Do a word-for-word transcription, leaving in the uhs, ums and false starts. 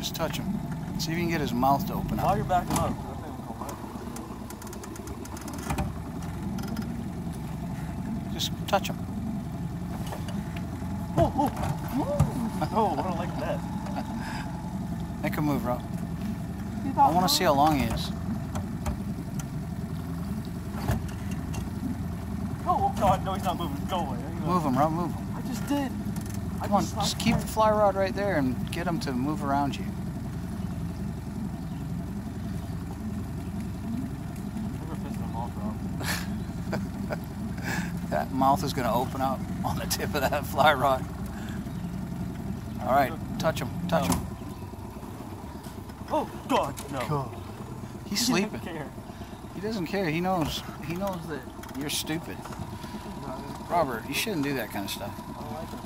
Just touch him. See if you can get his mouth to open up. While you're backing up. Just touch him. Oh, oh, oh, I don't like that. Make him move, Rob. I want to see how long he is. Oh, God, no, he's not moving. Go away. Move him, Rob, move him. I just did. I Come on, just, just keep the fly rod right there and get him to move around you. That mouth is going to open up on the tip of that fly rod. All right, touch him, touch him. Oh God, no. God. He's He sleeping. doesn't care. He doesn't care. He knows. He knows that you're stupid. Robert, you shouldn't do that kind of stuff. I like it.